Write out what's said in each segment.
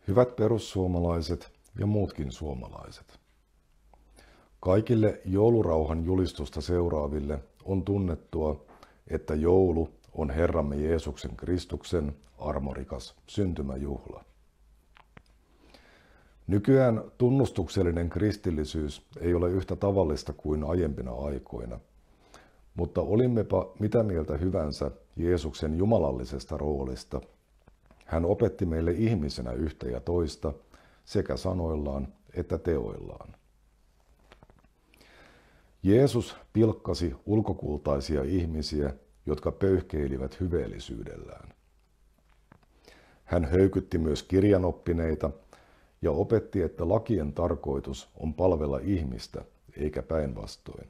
Hyvät perussuomalaiset ja muutkin suomalaiset. Kaikille joulurauhan julistusta seuraaville on tunnettua, että joulu on Herramme Jeesuksen Kristuksen armorikas syntymäjuhla. Nykyään tunnustuksellinen kristillisyys ei ole yhtä tavallista kuin aiempina aikoina, mutta olimmepa mitä mieltä hyvänsä Jeesuksen jumalallisesta roolista, hän opetti meille ihmisenä yhtä ja toista sekä sanoillaan että teoillaan. Jeesus pilkkasi ulkokultaisia ihmisiä, jotka pöyhkeilivät hyveellisyydellään. Hän höykytti myös kirjanoppineita ja opetti, että lakien tarkoitus on palvella ihmistä eikä päinvastoin.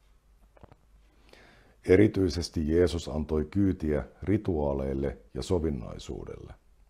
Erityisesti Jeesus antoi kyytiä rituaaleille ja sovinnaisuudelle.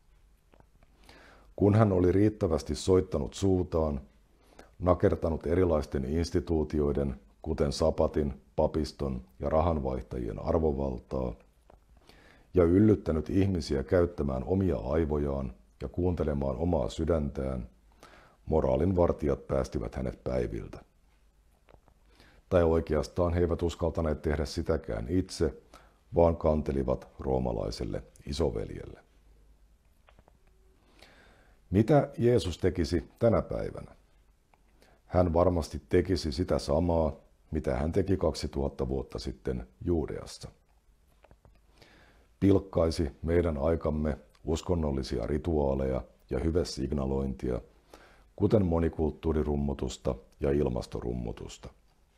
Kun hän oli riittävästi soittanut suutaan, nakertanut erilaisten instituutioiden, kuten sapatin, papiston ja rahanvaihtajien arvovaltaa, ja yllyttänyt ihmisiä käyttämään omia aivojaan ja kuuntelemaan omaa sydäntään, moraalinvartijat päästivät hänet päiviltä. Tai oikeastaan he eivät uskaltaneet tehdä sitäkään itse, vaan kantelivat roomalaiselle isoveljelle. Mitä Jeesus tekisi tänä päivänä? Hän varmasti tekisi sitä samaa, mitä hän teki 2000 vuotta sitten Juudeassa. Pilkkaisi meidän aikamme uskonnollisia rituaaleja ja hyvesignalointia, kuten monikulttuurirummutusta ja ilmastorummutusta.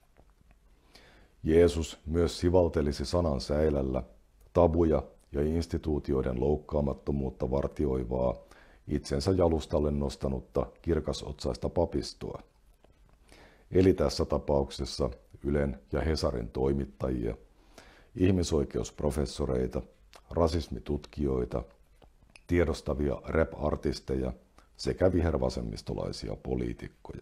Jeesus myös sivaltelisi sanan säilällä tabuja ja instituutioiden loukkaamattomuutta vartioivaa, itsensä jalustalle nostanutta kirkasotsaista papistoa. Eli tässä tapauksessa Ylen ja Hesarin toimittajia, ihmisoikeusprofessoreita, rasismitutkijoita, tiedostavia rap-artisteja sekä vihervasemmistolaisia poliitikkoja.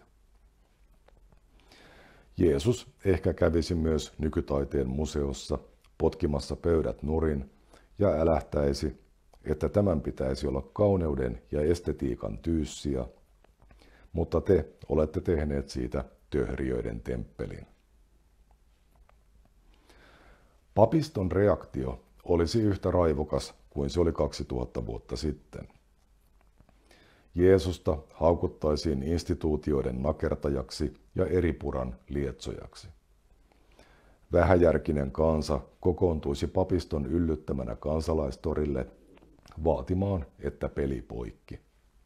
Jeesus ehkä kävisi myös nykytaiteen museossa potkimassa pöydät nurin ja älähtäisi, että tämän pitäisi olla kauneuden ja estetiikan tyyssiä, mutta te olette tehneet siitä töhriöiden temppelin. Papiston reaktio olisi yhtä raivokas kuin se oli 2000 vuotta sitten. Jeesusta haukuttaisiin instituutioiden nakertajaksi ja eripuran lietsojaksi. Vähäjärkinen kansa kokoontuisi papiston yllyttämänä kansalaistorille vaatimaan, että peli poikki.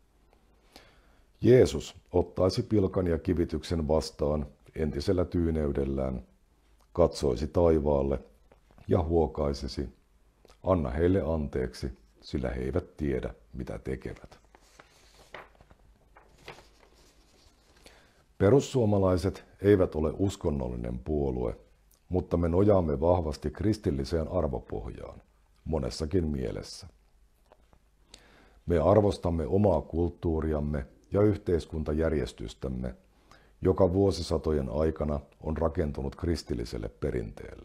Jeesus ottaisi pilkan ja kivityksen vastaan entisellä tyyneydellään, katsoisi taivaalle ja huokaisisi, anna heille anteeksi, sillä he eivät tiedä, mitä tekevät. Perussuomalaiset eivät ole uskonnollinen puolue, mutta me nojaamme vahvasti kristilliseen arvopohjaan, monessakin mielessä. Me arvostamme omaa kulttuuriamme ja yhteiskuntajärjestystämme, joka vuosisatojen aikana on rakentunut kristilliselle perinteelle.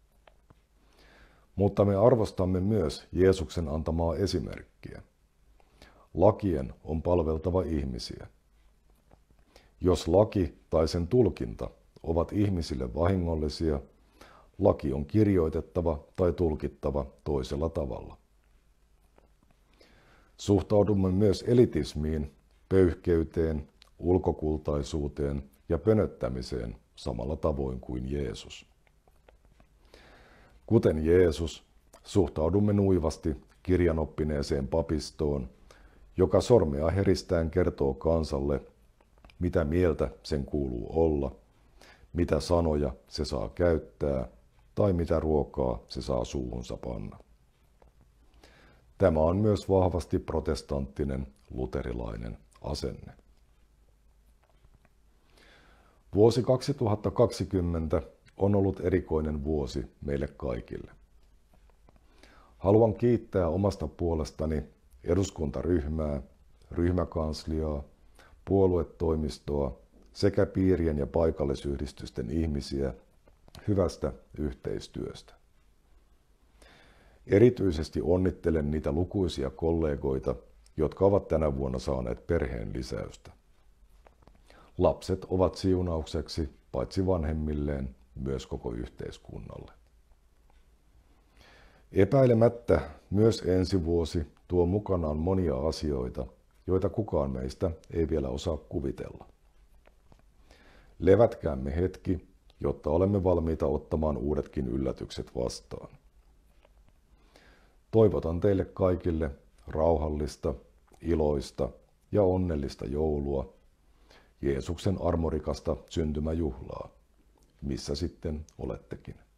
Mutta me arvostamme myös Jeesuksen antamaa esimerkkiä. Lakien on palveltava ihmisiä. Jos laki tai sen tulkinta ovat ihmisille vahingollisia, laki on kirjoitettava tai tulkittava toisella tavalla. Suhtaudumme myös elitismiin, pöyhkeyteen, ulkokultaisuuteen ja pönöttämiseen samalla tavoin kuin Jeesus. Kuten Jeesus, suhtaudumme nuivasti kirjanoppineeseen papistoon, joka sormea heristään kertoo kansalle, mitä mieltä sen kuuluu olla, mitä sanoja se saa käyttää tai mitä ruokaa se saa suuhunsa panna. Tämä on myös vahvasti protestanttinen, luterilainen asenne. Vuosi 2020 on ollut erikoinen vuosi meille kaikille. Haluan kiittää omasta puolestani eduskuntaryhmää, ryhmäkansliaa, puoluetoimistoa sekä piirien ja paikallisyhdistysten ihmisiä hyvästä yhteistyöstä. Erityisesti onnittelen niitä lukuisia kollegoita, jotka ovat tänä vuonna saaneet perheen lisäystä. Lapset ovat siunaukseksi paitsi vanhemmilleen, myös koko yhteiskunnalle. Epäilemättä myös ensi vuosi tuo mukanaan monia asioita, joita kukaan meistä ei vielä osaa kuvitella. Levätkäämme hetki, jotta olemme valmiita ottamaan uudetkin yllätykset vastaan. Toivotan teille kaikille rauhallista, iloista ja onnellista joulua, Jeesuksen armorikasta syntymäjuhlaa, missä sitten olettekin.